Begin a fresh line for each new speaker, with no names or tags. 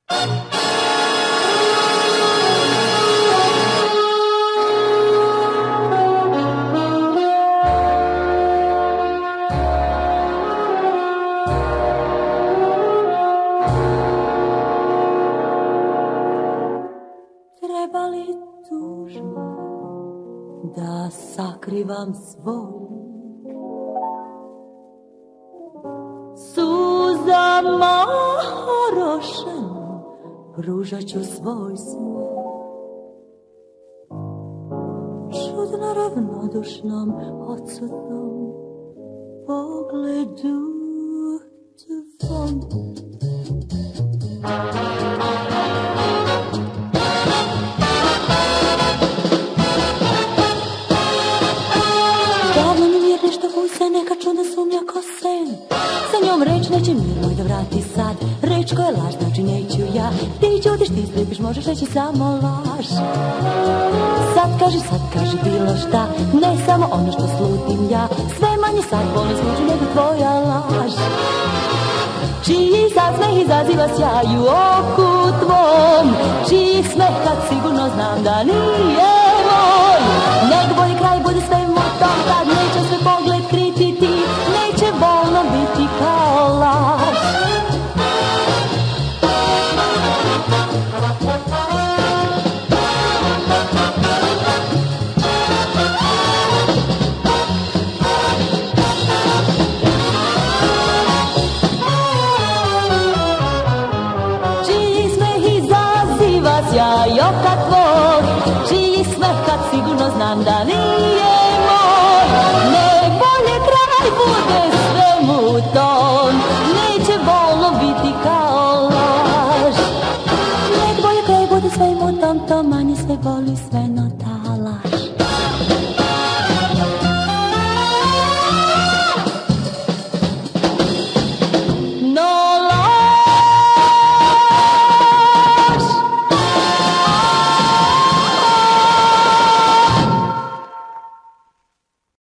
Treba li tužno da sakrivam svoj suzama orošen, pružat ću svoj smeh čudno ravnodušnom odsutnom pogledu tvom. Neka čudna sumnja ko sen, sa njom reč neće mirno da vrati sad. Reč koja je laž, znači neću ja. Ti ćutiš, ti slipiš, možeš reći samo laž. Sad kaži bilo šta, ne samo ono što slutim ja. Sve manje sad bolno zvuči nego tvoja laž. Čiji sad smeh izaziva sjaj u oku tvom, čiji smeh kad sigurno znam da nije moj. Nek bolji kraj bude sve mutom, kad neće sve pogled kriti ti, neće bolno biti kao laž. Čiji smeh izaziva sjaj oka tvog, čiji smeh kad sigurno znam da nije moj. Nek bolje kraj bude svemu tom, neće bolno biti kao laž. Nek bolje kraj bude svemu tom, to manje sve boli sve no ta.